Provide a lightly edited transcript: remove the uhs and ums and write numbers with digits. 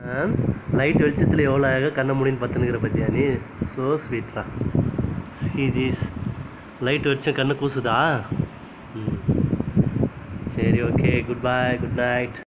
Light வெளிச்சத்தில் எவ்வளோ அழகாக கண்ணை முடின்னு பார்த்துனுக்கிற பற்றியா நீ? ஸோ ஸ்வீட்ரா. சீரியஸ் லைட் வெளிச்சம் கண்ணு கூசுதா? சரி, okay, good bye, good night.